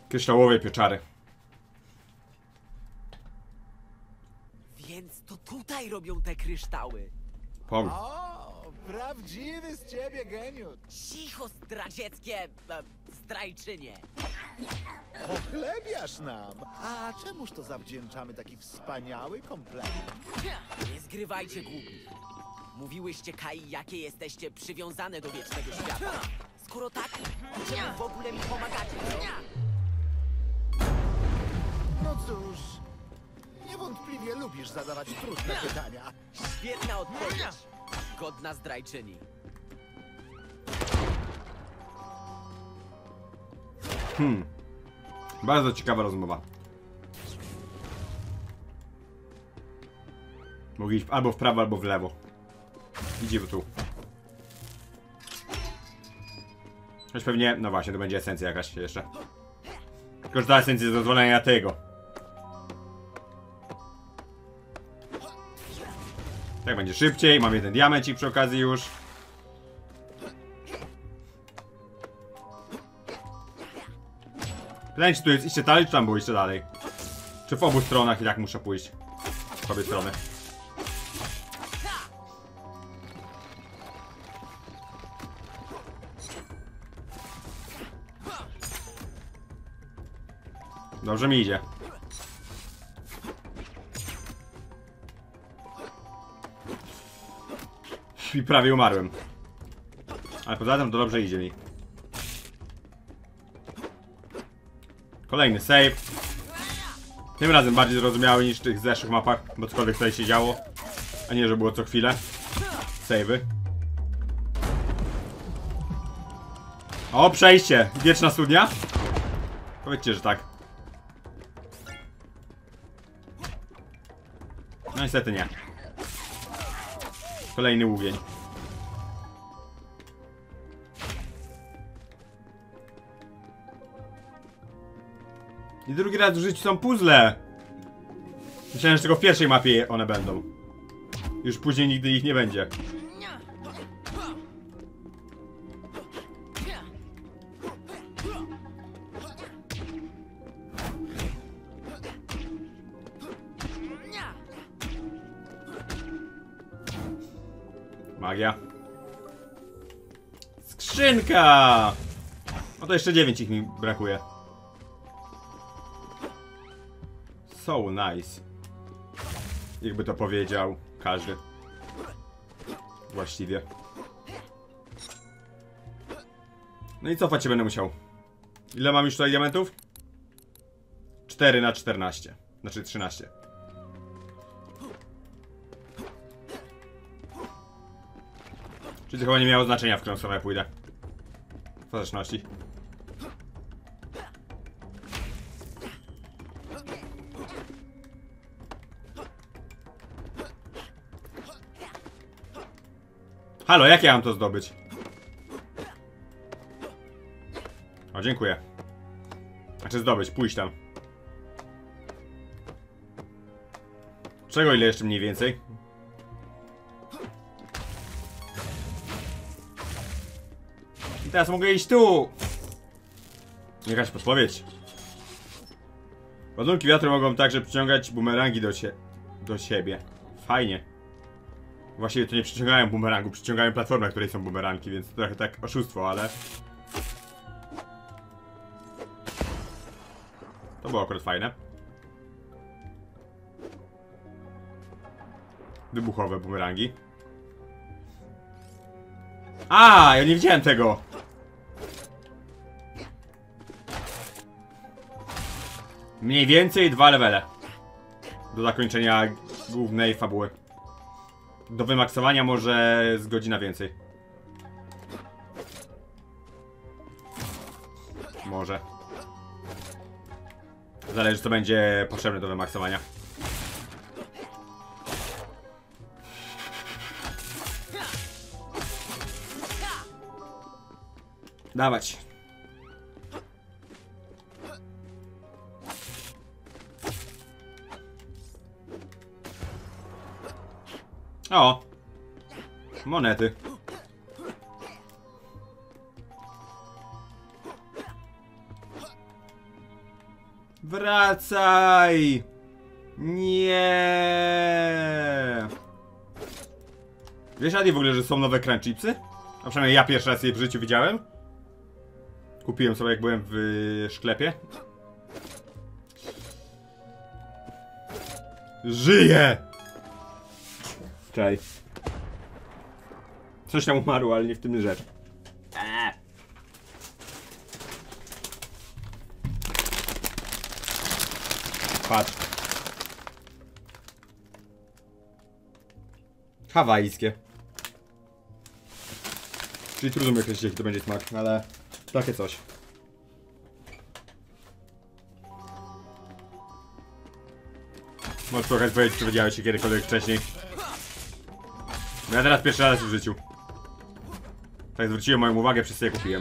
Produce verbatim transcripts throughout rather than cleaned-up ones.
Kryształowe pieczary. Więc to tutaj robią te kryształy. Pom. O, prawdziwy z ciebie geniusz. Cicho, zdradzieckie e, zdrajczynie. Pochlebiasz nam. A czemuż to zawdzięczamy taki wspaniały komplement? Nie zgrywajcie głupich. Mówiłyście Kai, jakie jesteście przywiązane do wiecznego świata. Skoro tak, to czemu w ogóle mi pomagacie, co? No cóż, niewątpliwie lubisz zadawać trudne pytania. Świetna odpowiedź. Godna zdrajczyni. Hmm. Bardzo ciekawa rozmowa. Mogli iść albo w prawo, albo w lewo. Idziemy tu. Choć pewnie, no właśnie, to będzie esencja jakaś jeszcze. Tylko, że ta esencja jest dozwolenia tego. Tak będzie szybciej, mam jeden diamencik przy okazji już. Pytanie, czy tu jest iście dalej, czy tam było iście dalej? Czy w obu stronach i tak muszę pójść? W obie strony. Dobrze mi idzie. I prawie umarłem. Ale poza tym to dobrze idzie mi. Kolejny save. Tym razem bardziej zrozumiały niż w tych zeszłych mapach, bo cokolwiek tutaj się działo. A nie, że było co chwilę. Save'y. O, przejście! Wieczna studnia? Powiedzcie, że tak. No niestety nie. Kolejny łubień. I drugi raz w życiu są puzzle. Myślałem, że tylko w pierwszej mapie one będą. Już później nigdy ich nie będzie. Magia. Skrzynka! No to jeszcze dziewięć ich mi brakuje. So nice. Jakby to powiedział każdy. Właściwie. No i cofać się będę musiał. Ile mam już tutaj diamentów? cztery na czternaście. Znaczy trzynaście. Czyli to chyba nie miało znaczenia, w którą stronę pójdę. W ostateczności. Halo, jak ja mam to zdobyć? O, dziękuję. Znaczy zdobyć, pójść tam. Czego ile jeszcze mniej więcej? I teraz mogę iść tu! Jakaś podpowiedź. Ładunki wiatru mogą także przyciągać bumerangi do, cie do siebie. Fajnie. Właściwie to nie przyciągają bumerangu, przyciągają platformę, na której są bumerangi, więc trochę tak oszustwo, ale... To było akurat fajne. Wybuchowe bumerangi. A, ja nie widziałem tego! Mniej więcej dwa levele. Do zakończenia głównej fabuły. Do wymaksowania może z godzina więcej. Może. Zależy, co będzie potrzebne do wymaksowania. Dawać. O! Monety. Wracaj! Nie. Wiesz, Adi, w ogóle, że są nowe crunch chipsy? A przynajmniej ja pierwszy raz je w życiu widziałem. Kupiłem sobie, jak byłem w sklepie. Żyję! Czekaj. Coś tam umarło, ale nie w tym rzecz. Eee. Patrz. Hawajskie. Czyli trudno mi określić, jaki to będzie smak, ale takie coś. Możesz trochę powiedzieć, czy widziałeś się kiedykolwiek wcześniej. Bo ja teraz pierwszy raz w życiu. Tak zwróciłem moją uwagę, wszyscy je kupiłem.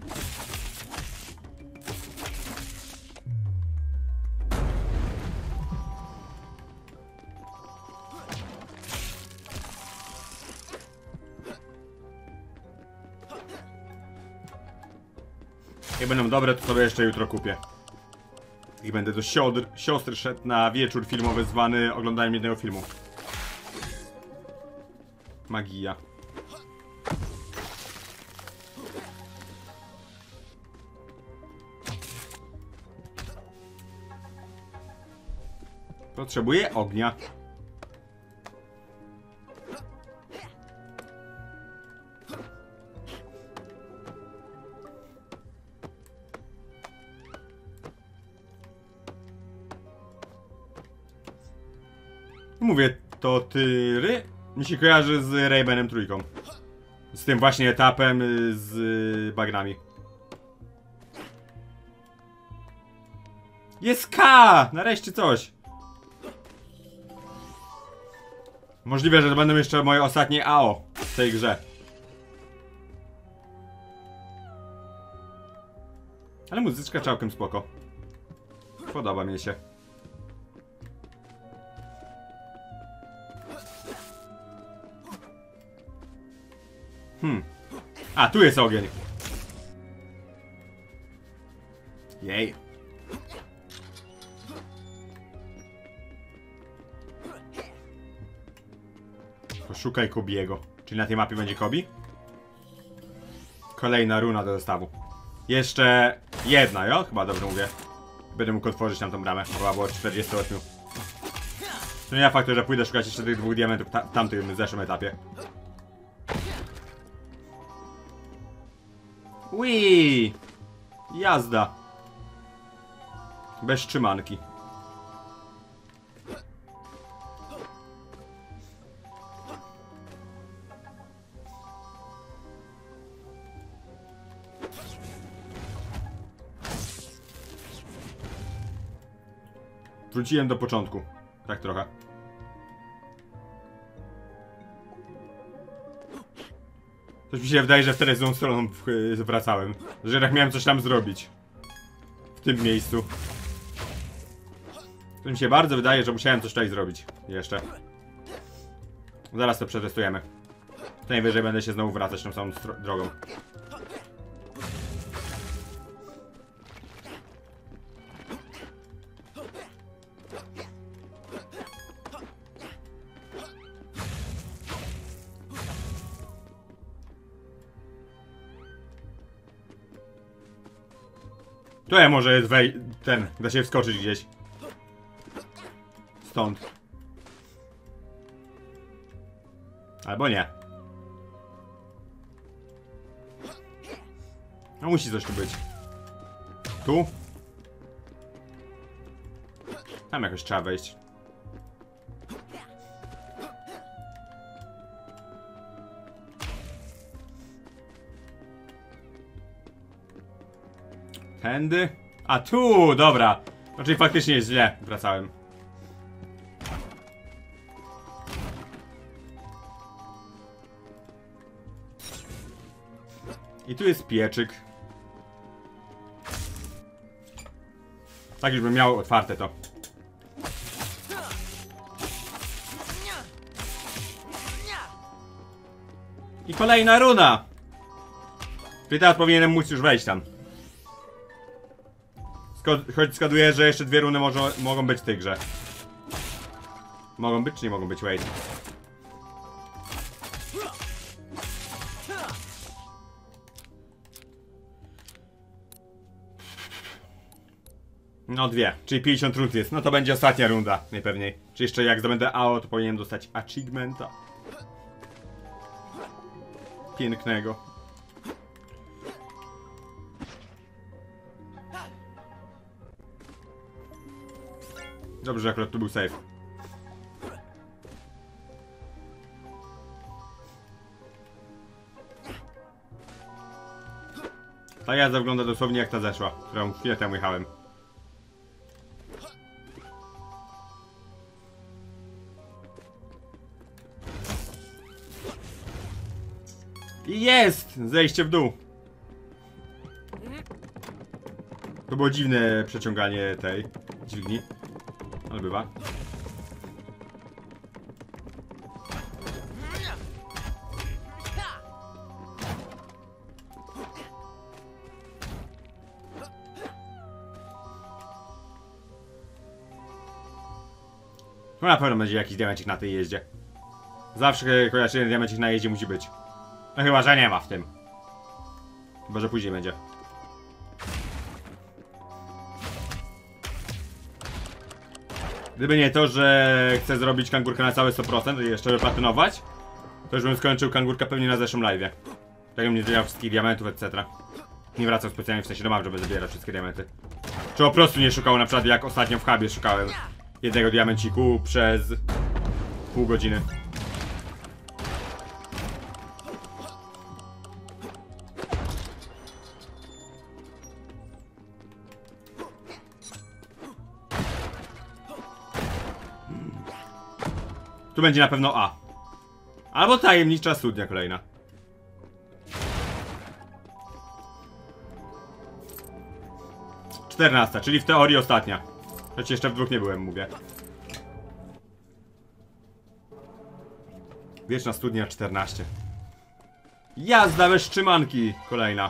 Jak będą dobre, to sobie jeszcze jutro kupię. I będę do siodr, siostry szedł na wieczór filmowy zwany oglądaniem jednego filmu. Magia. Potrzebuję ognia. Mówię, to tyry mi się kojarzy z Raymanem trójką. Z tym właśnie etapem z bagnami. Jest K! Nareszcie coś. Możliwe, że to będą jeszcze moje ostatnie A O w tej grze. Ale muzyczka całkiem spoko. Podoba mi się. Hmm. A, tu jest ogień. Jej. Poszukaj Kobiego. Czyli na tej mapie będzie Kobi? Kolejna runa do zestawu. Jeszcze jedna, jo? Chyba dobrze mówię. Będę mógł otworzyć tam tą bramę. Była było czterdzieści osiem. To nie ja faktu, że pójdę szukać jeszcze tych dwóch diamentów ta w tamtym zeszłym etapie. Ui, jazda. Bez trzymanki. Wróciłem do początku. Tak trochę. Coś mi się wydaje, że wtedy z tą stroną wracałem. Że jednak miałem coś tam zrobić. W tym miejscu. To mi się bardzo wydaje, że musiałem coś tutaj zrobić. Jeszcze. Zaraz to przetestujemy. To najwyżej będę się znowu wracać tą samą drogą. Tu ja może jest wej... ten, da się wskoczyć gdzieś. Stąd. Albo nie. No musi coś tu być. Tu? Tam jakoś trzeba wejść. Tędy? A tu, dobra. Znaczy faktycznie źle wracałem. I tu jest pieczyk. Tak już bym miał otwarte to. I kolejna runa! Czyli teraz powinienem móc już wejść tam. Sko- choć zgaduję, że jeszcze dwie runy może, mogą być w tej grze. Mogą być czy nie mogą być? Wait. No dwie, czyli pięćdziesiąt rund jest. No to będzie ostatnia runda, najpewniej. Czy jeszcze jak zdobędę A O, to powinienem dostać achievementa. Pięknego. Dobrze, że akurat tu był save. Ta jazda wygląda dosłownie jak ta zeszła, którą chwilę temu jechałem. I jest! Zejście w dół. To było dziwne przeciąganie tej dźwigni. Ale bywa. No na pewno będzie jakiś diamencik na tej jeździe. Zawsze chociaż jeden diamencik na jeździe musi być. No chyba, że nie ma w tym. Chyba, że później będzie. Gdyby nie to, że chcę zrobić kangurkę na całe sto procent i jeszcze wyplatynować, to już bym skończył kangurkę pewnie na zeszłym live'ie. Tak bym nie zbierał wszystkich diamentów, et cetera. Nie wracał specjalnie w sensie do map, żeby zbierać wszystkie diamenty. Czy po prostu nie szukał, na przykład jak ostatnio w hubie szukałem jednego diamenciku przez pół godziny. Tu będzie na pewno A. Albo tajemnicza studnia kolejna. czternasta, czyli w teorii ostatnia. Choć jeszcze w dwóch nie byłem, mówię. Wieczna studnia czternaście. Jazda bez trzymanki kolejna.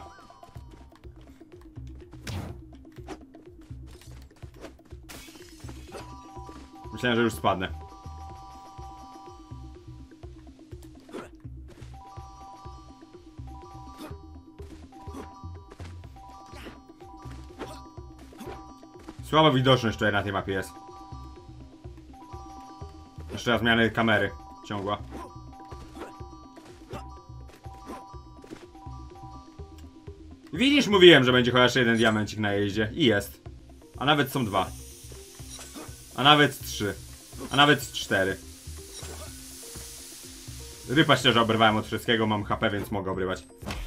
Myślałem, że już spadnę. Słaba widoczność tutaj na tej mapie jest. Jeszcze raz zmiany kamery ciągła. Widzisz, mówiłem, że będzie chociaż jeden diamencik na jeździe. I jest. A nawet są dwa. A nawet trzy. A nawet cztery. Rypa szczerze obrywałem od wszystkiego, mam H P, więc mogę obrywać.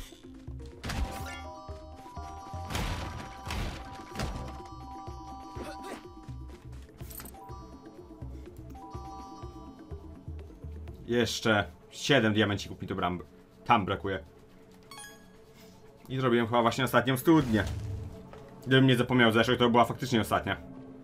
Jeszcze siedem diamencików mi tu bram tam brakuje. I zrobiłem chyba właśnie ostatnią studnię. Gdybym nie zapomniał zeszłej, to była faktycznie ostatnia.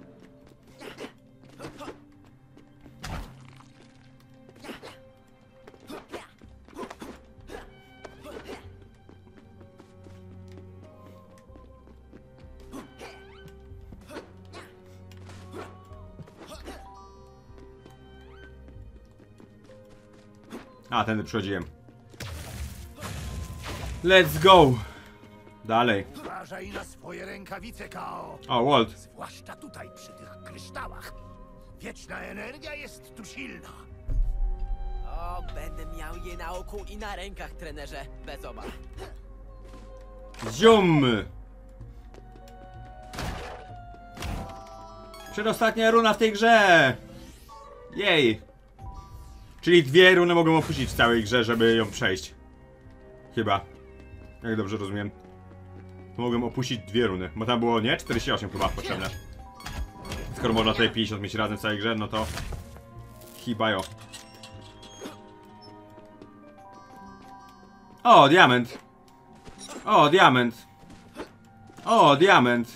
A, tędy przychodziłem. Let's go! Dalej. Uważaj na swoje rękawice, K O. O, Walt. Zwłaszcza tutaj, przy tych kryształach. Wieczna energia jest tu silna. O, będę miał je na oku i na rękach, trenerze. Bez obaw. Zium! Przedostatnia runa w tej grze! Jej! Czyli dwie runy mogą opuścić w całej grze, żeby ją przejść. Chyba. Jak dobrze rozumiem. To mogłem opuścić dwie runy, bo tam było, nie? czterdzieści osiem chyba potrzebne. Skoro można tutaj pięćdziesiąt mieć razem w całej grze, no to... Chyba jo. O, diament! O, diament! O, diament!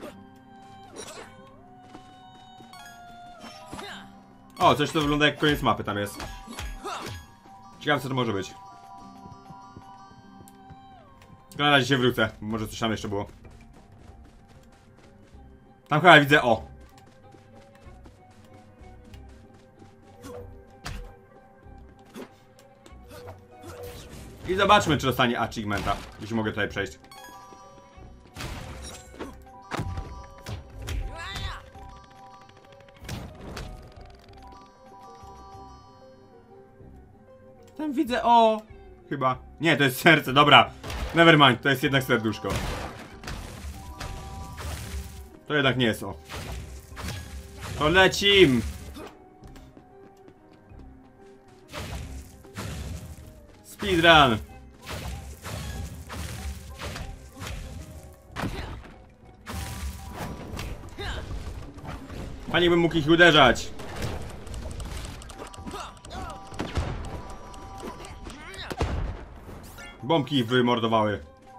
O, coś to wygląda jak koniec mapy tam jest. Ciekawe co to może być. Na razie się wrócę, może coś tam jeszcze było. Tam chyba widzę o. I zobaczmy, czy dostanie achievementa, jeśli mogę tutaj przejść. Tam widzę o. Chyba. Nie, to jest serce, dobra. Nevermind, to jest jednak serduszko. To jednak nie jest o. To lecim! Speedrun! Fajnie bym mógł ich uderzać. Bombki ich wymordowały.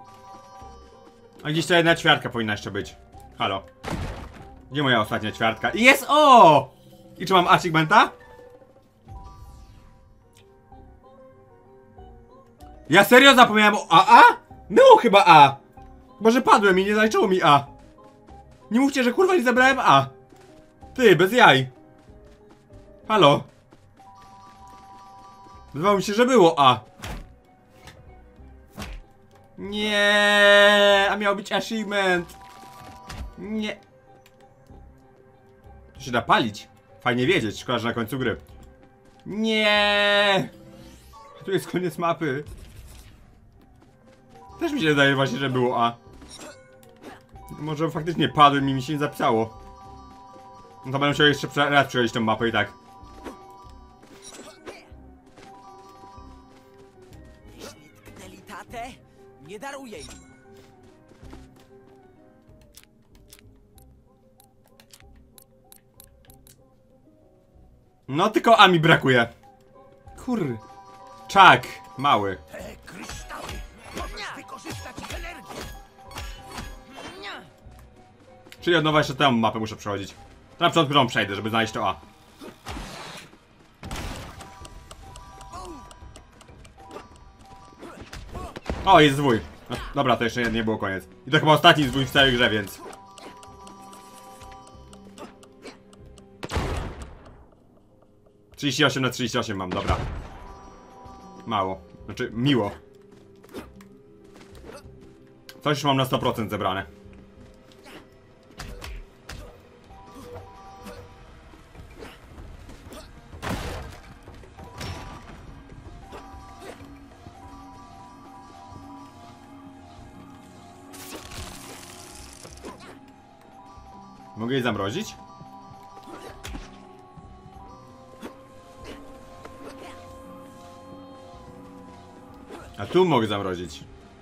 A gdzieś ta jedna ćwiartka powinna jeszcze być. Halo. Gdzie moja ostatnia ćwiartka? I jest o! I czy mam achievementa? Ja serio zapomniałem o A A? Było chyba A! Może padłem i nie zaliczyło mi A. Nie mówcie, że kurwa nie zabrałem A. Ty, bez jaj. Halo. Wydawało mi się, że było A. Nie, a miał być achievement. Nie. To się da palić. Fajnie wiedzieć, szkoda, że na końcu gry. Nie. Tu jest koniec mapy. Też mi się wydaje właśnie, że było A. Może faktycznie padłem i mi się nie zapisało. No to będę musiał jeszcze raz przechodzić tę mapę i tak. Jeśli tknęli tatę, nie daruję im. No tylko A mi brakuje. Kur... Czak, mały. Te kryształy! Możesz wykorzystać ich energię! Czyli od nowa jeszcze tę mapę muszę przechodzić. Na początku ją przejdę, żeby znaleźć to A. O, jest zwój. No, dobra, to jeszcze nie, nie było koniec. I to chyba ostatni zwój w całej grze, więc... trzydzieści osiem na trzydzieści osiem mam, dobra. Mało. Znaczy, miło. Coś już mam na sto procent zebrane. Mogę jej zamrozić? A tu mogę zamrozić.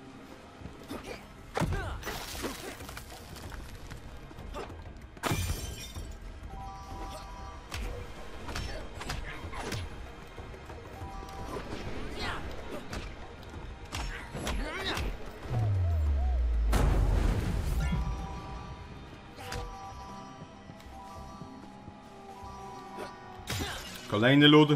Kolejny lód.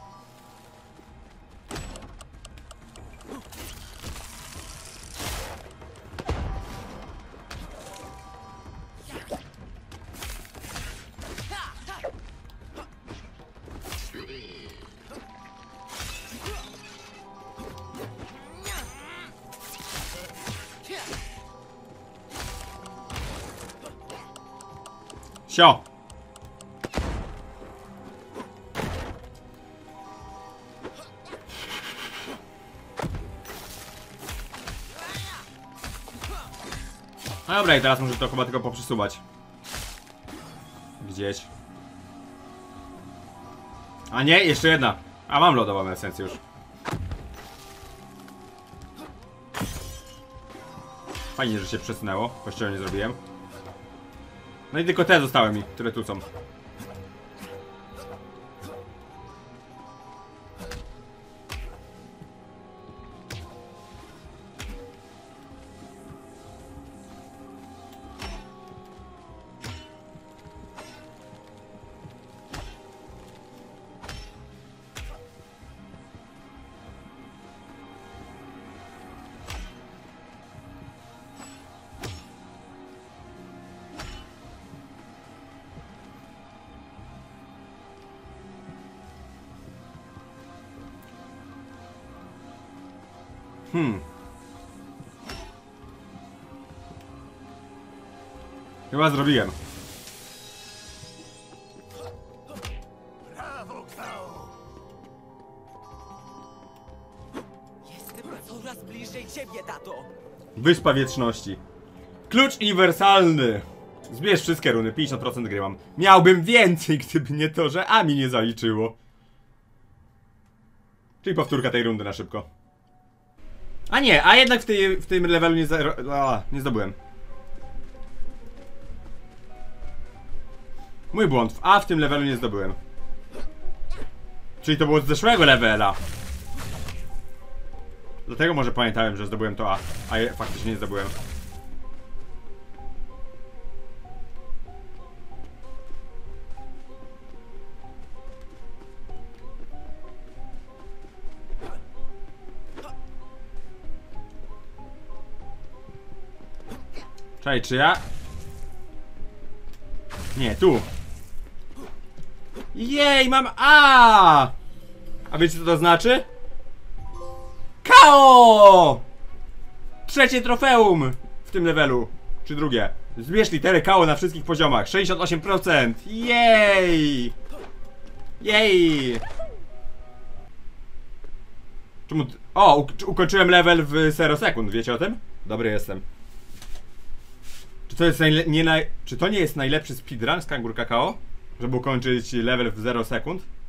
Sio. No dobra, i teraz muszę to chyba tylko poprzesuwać. Gdzieś. A nie, jeszcze jedna. A mam lodową esencję już. Fajnie, że się przesunęło. Właściwie nie zrobiłem. No i tylko te zostały mi, które tu są. Hmm. Chyba zrobiłem. Jestem coraz bliżej ciebie, tato. Wyspa Wieczności. Klucz uniwersalny. Zbierz wszystkie runy, pięćdziesiąt procent gry mam. Miałbym więcej, gdyby nie to, że A mi nie zaliczyło. Czyli powtórka tej rundy na szybko. A nie, a jednak w, tej, w tym levelu nie, za, a, nie zdobyłem. Mój błąd, w A w tym levelu nie zdobyłem. Czyli to było z zeszłego levela. Dlatego może pamiętałem, że zdobyłem to A, a je, faktycznie nie zdobyłem. Czekaj, czy ja... Nie, tu. Jej, mam A! A wiecie co to znaczy? K O! Trzecie trofeum w tym levelu. Czy drugie? Zbierz literę K O na wszystkich poziomach. sześćdziesiąt osiem procent. Jej! Jej! Czemu... O, uk ukończyłem level w zero sekund, wiecie o tym? Dobry jestem. Czy to jest najle nie naj... Czy to nie jest najlepszy speedrun z Kangur Kakao? Żeby ukończyć level w zero sekund?